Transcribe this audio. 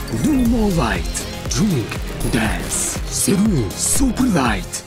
No more light. Drink, dance, Serum Super Light.